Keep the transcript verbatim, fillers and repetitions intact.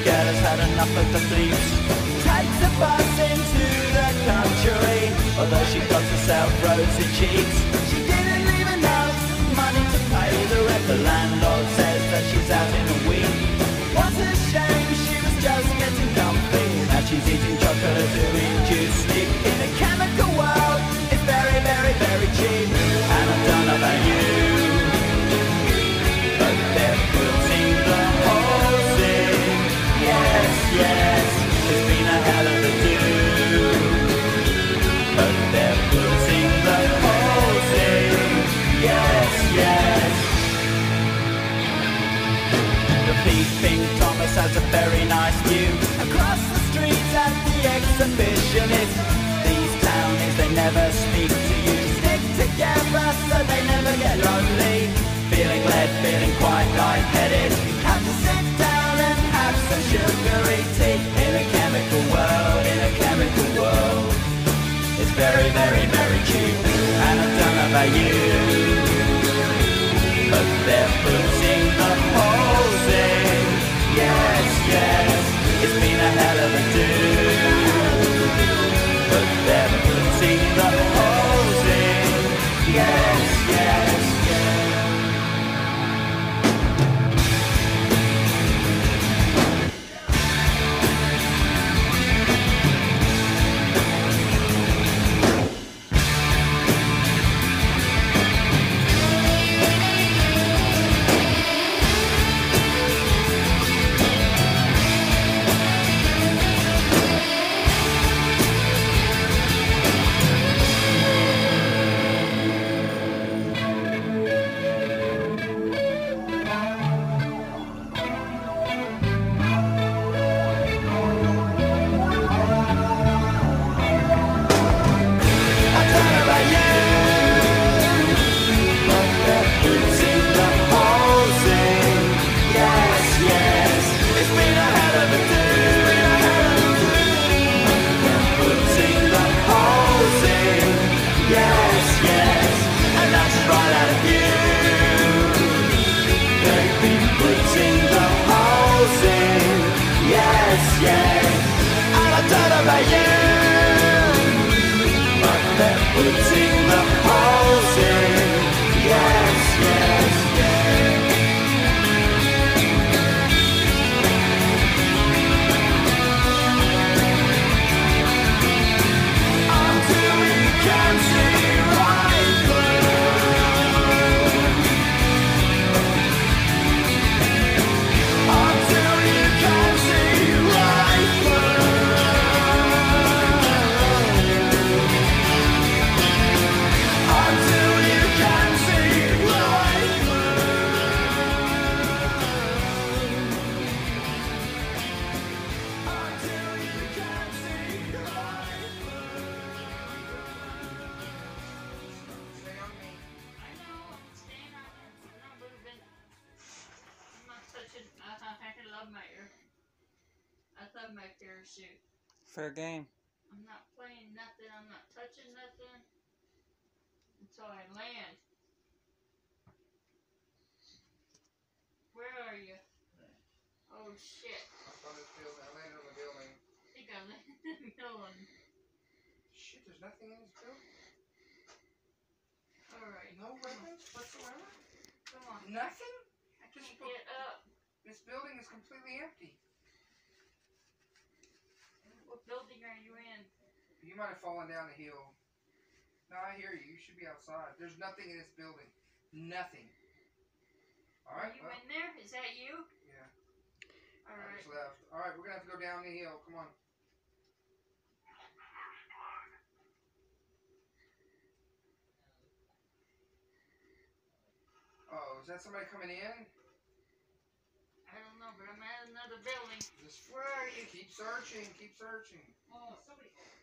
girl has had enough of the police. Takes a bus into the country, although she got herself rosy cheeks. She didn't leave enough money to pay the rent. The landlord says that she's out in a week. What a shame, she was just getting comfy. Now she's eating chocolate, doing juice stick. In a chemical world, it's very, very, very cheap. And I don't know about you, but they're putting the holes in. Yes, yes, it's been a hell of a do. But they're putting the holes in. Yes, yes. The peeping Thomas has a very nice view across the street at the exhibitionist. These townies, they never speak to you. Stick together so they never get lonely. Feeling led, feeling quite lightheaded. Have to sit down and have some sugary tea. In a chemical world, in a chemical world, it's very, very, very cheap. And I don't know about you, but they're putting the holes in. Yes, yes, it's been a hell of a do. But they're putting the holes in. Yes, yes, yes. Fair game. I'm not playing nothing. I'm not touching nothing until I land. Where are you? Oh shit. I'm on this building. I landed on the building. I think I landed in the building. Shit, there's nothing in this building. Alright. No weapons whatsoever? Come on. Nothing? I Just can't get up. This building is completely empty. What building are you in? You might have fallen down the hill. No, I hear you. You should be outside. There's nothing in this building. Nothing. Alright. Are you well, in there? Is that you? Yeah. I Alright. just left. Alright, we're going to have to go down the hill. Come on. Uh-oh, is that somebody coming in? I don't know, but I'm at another building. Just where are you? Keep searching. Keep searching. Oh, somebody.